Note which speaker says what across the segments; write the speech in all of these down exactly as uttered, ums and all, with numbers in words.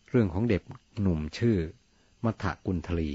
Speaker 1: เรื่องของเด็กหนุ่มชื่อมัทธกุลทลี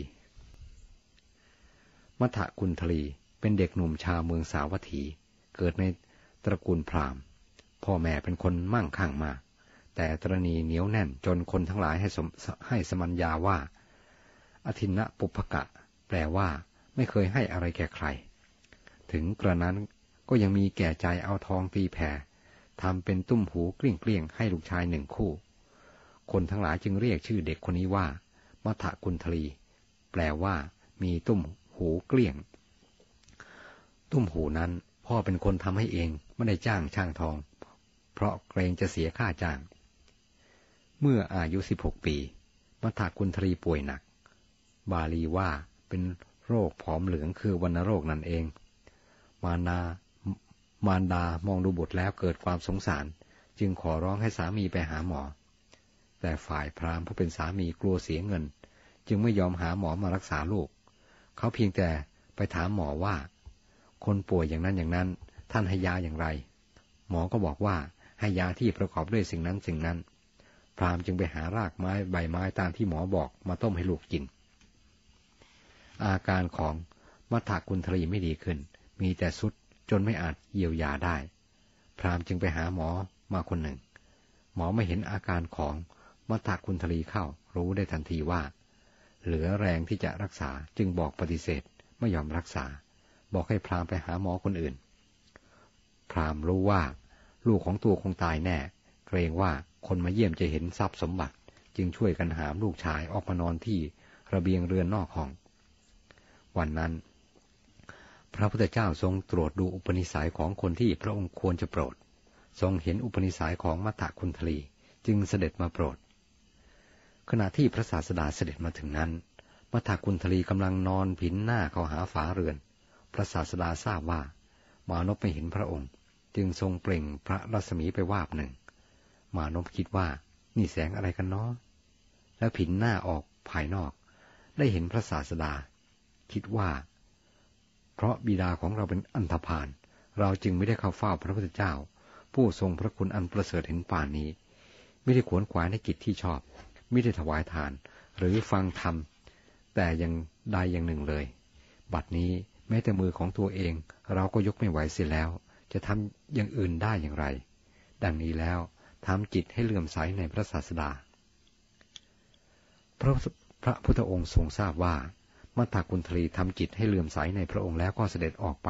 Speaker 1: มัทธกุลทลีเป็นเด็กหนุ่มชาวเมืองสาวัตถีเกิดในตระกูลพราหมณ์พ่อแม่เป็นคนมั่งคั่งมากแต่ตระหนี่เหนียวแน่นจนคนทั้งหลายให้สมให้สมัญญาว่าอทินนะปุพพกะแปลว่าไม่เคยให้อะไรแก่ใครถึงกระนั้นก็ยังมีแก่ใจเอาทองตีแผ่ทำเป็นตุ้มหูเกลี้ยงๆให้ลูกชายหนึ่งคู่คนทั้งหลายจึงเรียกชื่อเด็กคนนี้ว่ามัทธกุลทลีแปลว่ามีตุ้มหูเกลี้ยงตุ้มหูนั้นพ่อเป็นคนทำให้เองไม่ได้จ้างช่างทองเพราะเกรงจะเสียค่าจ้างเมื่ออายุสิบหกปีมัทธกุลทลีป่วยหนักบาลีว่าเป็นโรคผอมเหลืองคือวัณโรคนั่นเองมารดามารดามองดูบุตรแล้วเกิดความสงสารจึงขอร้องให้สามีไปหาหมอแต่ฝ่ายพราหมณ์ผู้เป็นสามีกลัวเสียเงินจึงไม่ยอมหาหมอมารักษาลูกเขาเพียงแต่ไปถามหมอว่าคนป่วยอย่างนั้นอย่างนั้นท่านให้ยาอย่างไรหมอก็บอกว่าให้ยาที่ประกอบด้วยสิ่งนั้นสิ่งนั้นพราหมณ์จึงไปหารากไม้ใบไม้ตามที่หมอบอกมาต้มให้ลูกกินอาการของมัทธกุลทลีไม่ดีขึ้นมีแต่ทรุดจนไม่อาจเยียวยาได้พราหมณ์จึงไปหาหมอมาคนหนึ่งหมอไม่เห็นอาการของมัทธกุลทลีเข้ารู้ได้ทันทีว่าเหลือแรงที่จะรักษาจึงบอกปฏิเสธไม่ยอมรักษาบอกให้พราหมณ์ไปหาหมอคนอื่นพราหมณ์รู้ว่าลูกของตัวคงตายแน่เกรงว่าคนมาเยี่ยมจะเห็นทรัพย์สมบัติจึงช่วยกันหามลูกชายออกมานอนที่ระเบียงเรือนนอกห้องวันนั้นพระพุทธเจ้าทรงตรวจดูอุปนิสัยของคนที่พระองค์ควรจะโปรดทรงเห็นอุปนิสัยของมัทธกุลทลีจึงเสด็จมาโปรดขณะที่พระศาสดาเสด็จมาถึงนั้นมัทธกุลทลีกำลังนอนผินหน้าเข้าหาฝาเรือนพระศาสดาทราบว่ามานพไม่เห็นพระองค์จึงทรงเปล่งพระรัศมีไปวาบหนึ่งมานพคิดว่านี่แสงอะไรกันเนาะแล้วผินหน้าออกภายนอกได้เห็นพระศาสดาคิดว่าเพราะบิดาของเราเป็นอันธพาลเราจึงไม่ได้เข้าเฝ้าพระพุทธเจ้าผู้ทรงพระคุณอันประเสริฐเห็นป่านนี้ไม่ได้ขวนขวายในกิจที่ชอบไม่ได้ถวายทานหรือฟังธรรมแต่อย่างใดอย่างหนึ่งเลยบัดนี้แม้แต่มือของตัวเองเราก็ยกไม่ไหวเสียแล้วจะทำอย่างอื่นได้อย่างไรดังนี้แล้วทำจิตให้เลื่อมใสในพระศาสดาพระพระพุทธองค์ทรงทราบว่ามัทธกุลทลีทำจิตให้เลื่อมใสในพระองค์แล้วก็เสด็จออกไป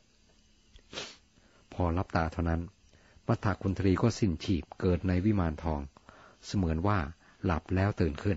Speaker 1: พอลับตาเท่านั้นมัทธกุลทลีก็สิ้นชีพเกิดในวิมานทองเสมือนว่าหลับแล้วตื่นขึ้น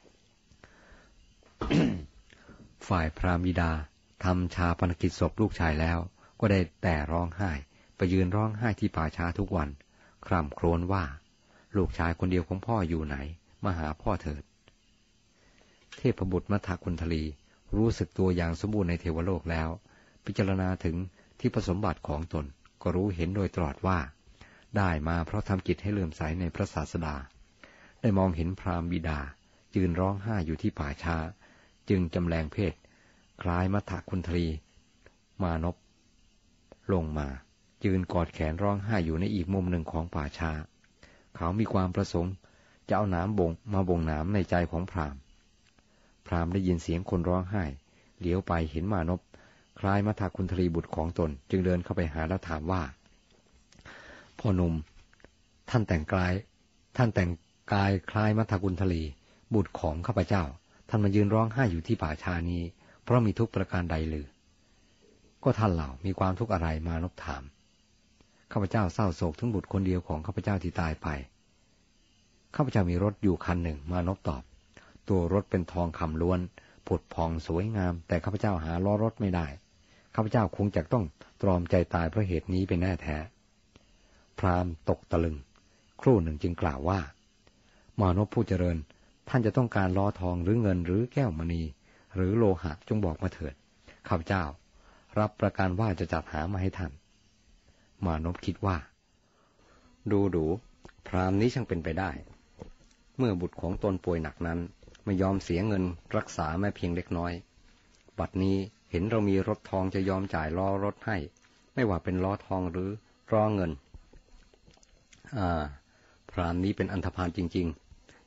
Speaker 1: ฝ่ายพราหมณ์บิดาทำชาปนกิจศพลูกชายแล้วก็ได้แต่ร้องไห้ไปยืนร้องไห้ที่ป่าช้าทุกวันคร่ำครวญว่าลูกชายคนเดียวของพ่ออยู่ไหนมาหาพ่อเถิดเทพบุตรมัทธกุลทลีรู้สึกตัวอย่างสมบูรณ์ในเทวโลกแล้วพิจารณาถึงที่ผสมบัติของตนก็รู้เห็นโดยตลอดว่าได้มาเพราะทำจิตให้เลื่อมใสในพระศาสดาได้มองเห็นพราหมณ์บิดายืนร้องไห้อยู่ที่ป่าช้าจึงจำแรงเพศคล้ายมัทธกุลทลีมานพลงมายืนกอดแขนร้องไห้อยู่ในอีกมุมหนึ่งของป่าช้าเขามีความประสงค์จะเอาน้ำบ่งมาบ่งน้ำในใจของพราหมณ์พราหมณ์ได้ยินเสียงคนร้องไห้เหลียวไปเห็นมานพคล้ายมัทธกุลทลีบุตรของตนจึงเดินเข้าไปหาแล้วถามว่าพ่อหนุ่มท่านแต่งกายท่านแต่งกายคล้ายมัทธกุลทลีบุตรของข้าพเจ้าท่านมายืนร้องไห้อยู่ที่ป่าช้านี้เพราะมีทุกข์ประการใดหรือก็ท่านเหล่ามีความทุกข์อะไรมานพถามข้าพเจ้าเศร้าโศกถึงบุตรคนเดียวของข้าพเจ้าที่ตายไปข้าพเจ้ามีรถอยู่คันหนึ่งมานพตอบตัวรถเป็นทองคำล้วนผุดพองสวยงามแต่ข้าพเจ้าหาล้อรถไม่ได้ข้าพเจ้าคงจะต้องตรอมใจตายเพราะเหตุนี้เป็นแน่แท้พราหมณ์ตกตะลึงครู่หนึ่งจึงกล่าวว่ามานพผู้เจริญท่านจะต้องการล้อทองหรือเงินหรือแก้วมณีหรือโลหะจงบอกมาเถิดข้าพเจ้ารับประกันว่าจะจัดหามาให้ท่านมานพคิดว่าดูดูพราหมณ์นี้ช่างเป็นไปได้เมื่อบุตรของตนป่วยหนักนั้นไม่ยอมเสียเงินรักษาแม้เพียงเล็กน้อยบัดนี้เห็นเรามีรถทองจะยอมจ่ายล้อรถให้ไม่ว่าเป็นล้อทองหรือล้อเงินอ่าพราหมณ์นี้เป็นอันธพาลจริงๆ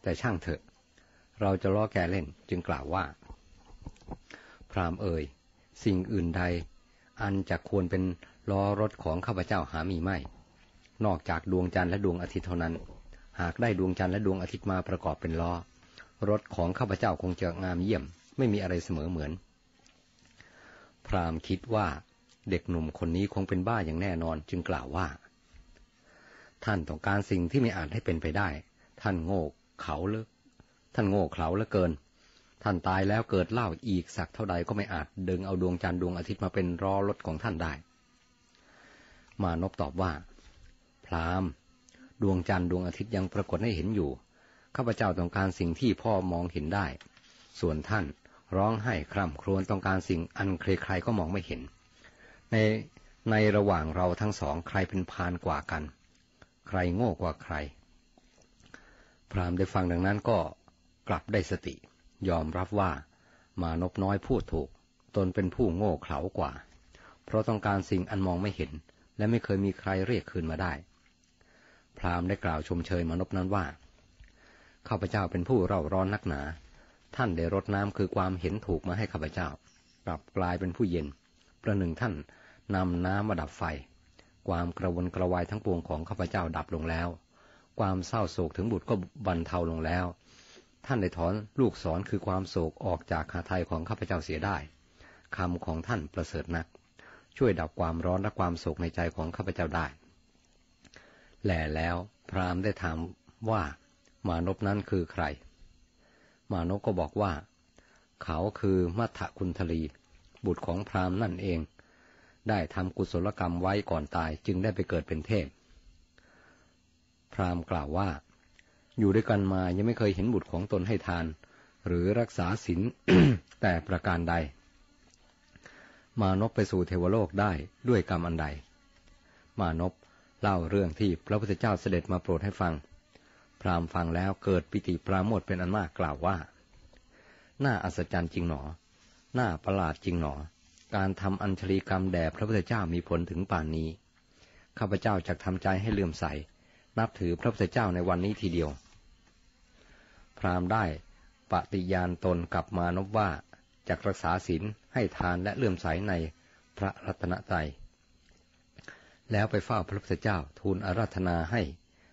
Speaker 1: แต่ช่างเถอะเราจะล้อแกเล่นจึงกล่าวว่าพราหมณ์เอ่ยสิ่งอื่นใดอันจะควรเป็นล้อรถของข้าพเจ้าหามีไม่นอกจากดวงจันทร์และดวงอาทิตย์เท่านั้นหากได้ดวงจันทร์และดวงอาทิตย์มาประกอบเป็นล้อรถของข้าพเจ้าคงจะงามเยี่ยมไม่มีอะไรเสมอเหมือนพราหมณ์คิดว่าเด็กหนุ่มคนนี้คงเป็นบ้าอย่างแน่นอนจึงกล่าวว่าท่านต้องการสิ่งที่ไม่อาจให้เป็นไปได้ท่านโง่เขาเหลือท่านโง่เขลาเหลือเกินท่านตายแล้วเกิดเล่าอีกสักเท่าใดก็ไม่อาจดึงเอาดวงจันทร์ดวงอาทิตย์มาเป็นล้อรถของท่านได้มานพตอบว่าพราหมณ์ดวงจันทร์ดวงอาทิตย์ยังปรากฏให้เห็นอยู่ข้าพเจ้าต้องการสิ่งที่พ่อมองเห็นได้ส่วนท่านร้องไห้คร่ำครวญต้องการสิ่งอันใครๆก็มองไม่เห็นในในระหว่างเราทั้งสองใครเป็นพาลกว่ากันใครโง่กว่าใครพราหมณ์ได้ฟังดังนั้นก็กลับได้สติยอมรับว่ามานพน้อยพูดถูกตนเป็นผู้โง่เขลากว่าเพราะต้องการสิ่งอันมองไม่เห็นและไม่เคยมีใครเรียกคืนมาได้พราหมณ์ได้กล่าวชมเชยมานพนั้นว่าข้าพเจ้าเป็นผู้เร่าร้อนนักหนาท่านได้รดน้ำคือความเห็นถูกมาให้ข้าพเจ้ากลับกลายเป็นผู้เย็นประหนึ่งท่านนำน้ำมาดับไฟความกระวนกระวายทั้งปวงของข้าพเจ้าดับลงแล้วความเศร้าโศกถึงบุตรก็บรรเทาลงแล้วท่านได้ถอนลูกศรคือความโศกออกจากหาไทยของข้าพเจ้าเสียได้คำของท่านประเสริฐนักช่วยดับความร้อนและความโศกในใจของข้าพเจ้าได้แลแล้วพราหมณ์ได้ถามว่ามานพนั้นคือใครมานพก็บอกว่าเขาคือมัทธกุณฑลีบุตรของพราหมณ์นั่นเองได้ทำกุศลกรรมไว้ก่อนตายจึงได้ไปเกิดเป็นเทพพราหมณ์กล่าวว่าอยู่ด้วยกันมายังไม่เคยเห็นบุตรของตนให้ทานหรือรักษาศีล แต่ประการใดมานพไปสู่เทวโลกได้ด้วยกรรมอันใดมานพเล่าเรื่องที่พระพุทธเจ้าเสด็จมาโปรดให้ฟังพราหมณ์ฟังแล้วเกิดปิติปราโมทย์เป็นอันมากกล่าวว่าน่าอัศจรรย์จริงหนอน่าประหลาดจริงหนอการทำอัญชลีกรรมแด่พระพุทธเจ้ามีผลถึงป่านนี้ข้าพเจ้าจะทำใจให้เลื่อมใสนับถือพระพุทธเจ้าในวันนี้ทีเดียวพราหมณ์ได้ปฏิญาณตนกับมานพว่าจะรักษาศีลให้ทานและเลื่อมใสในพระรัตนตรัยแล้วไปเฝ้าพระพุทธเจ้าทูลอาราธนาให้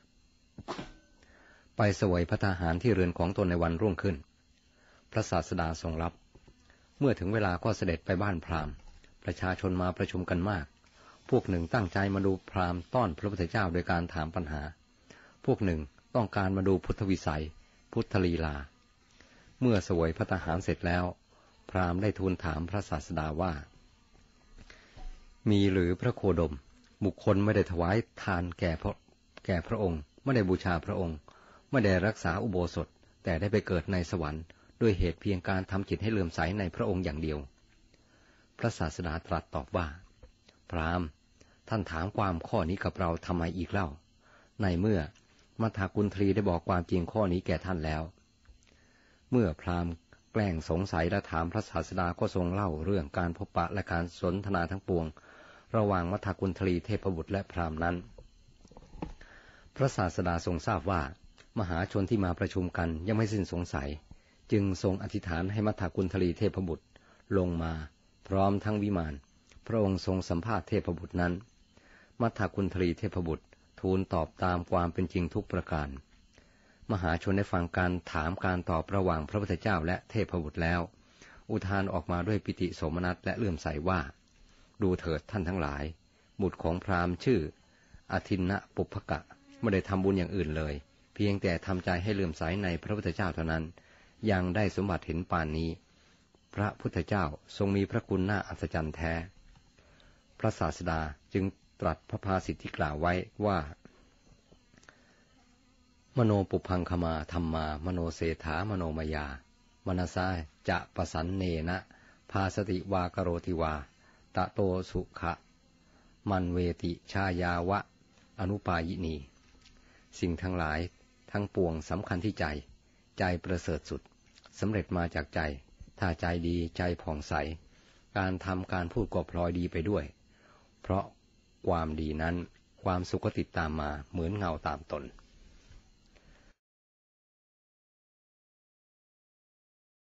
Speaker 1: ไปเสวยพระทหารที่เรือนของตนในวันรุ่งขึ้นพระศาสดาทรงรับเมื่อถึงเวลาก็เสด็จไปบ้านพราหมณ์ประชาชนมาประชุมกันมากพวกหนึ่งตั้งใจมาดูพราหมณ์ต้อนพระพุทธเจ้าโดยการถามปัญหาพวกหนึ่งต้องการมาดูพุทธวิสัยพุทธลีลาเมื่อเสวยพระทหารเสร็จแล้วพราหมณ์ได้ทูลถามพระศาสดาว่ามีหรือพระโคดมบุคคลไม่ได้ถวายทานแก่พระแก่พระองค์ไม่ได้บูชาพระองค์ไม่ได้รักษาอุโบสถแต่ได้ไปเกิดในสวรรค์ด้วยเหตุเพียงการทำจิตให้เลื่อมใสในพระองค์อย่างเดียวพระศาสดาตรัสตอบว่าพราหมณ์ท่านถามความข้อนี้กับเราทำไมอีกเล่าในเมื่อมัทธกุณฑลีได้บอกความจริงข้อนี้แก่ท่านแล้วเมื่อพราหมณ์แกล้งสงสัยและถามพระศาสดาก็ทรงเล่าเรื่องการพบปะและการสนทนาทั้งปวงระหว่างมัทธกุณฑลีเทพบุตรและพราหมณ์นั้นพระศาสดาทรงทราบว่ามหาชนที่มาประชุมกันยังไม่สิ้นสงสัยจึงทรงอธิษฐานให้มัทธกุณฑลีเทพบุตรลงมาพร้อมทั้งวิมานพระองค์ทรงสัมภาษณ์เทพบุตรนั้นมัทธกุณฑลีเทพบุตรทูลตอบตามความเป็นจริงทุกประการมหาชนได้ฟังการถามการตอบระหว่างพระพุทธเจ้าและเทพบุตรแล้วอุทานออกมาด้วยปิติโสมนัสและเลื่อมใสว่าดูเถิดท่านทั้งหลายบุตรของพราหมณ์ชื่ออทินนะปุพพกะไม่ได้ทำบุญอย่างอื่นเลยเพียงแต่ทำใจให้เลื่อมใสในพระพุทธเจ้าเท่านั้นยังได้สมบัติเห็นปานนี้พระพุทธเจ้าทรงมีพระคุณน่าอัศจรรย์แท้พระศาสดาจึงตรัสพระภาษิตที่กล่าวไว้ว่ามโนปุพังคมาธรรมามโนเศธามโนมยามนสาจะปสันเนนะภาสติวากโรติวาตะโตสุขะมันเวติชายาวะอนุปายินีสิ่งทั้งหลายทั้งปวงสำคัญที่ใจใจประเสริฐสุดสำเร็จมาจากใจถ้าใจดีใจผ่องใสการทำการพูดก็พลอยดีไปด้วยเพราะความดีนั้นความสุขก็ติดตามมาเหมือนเงาตามตน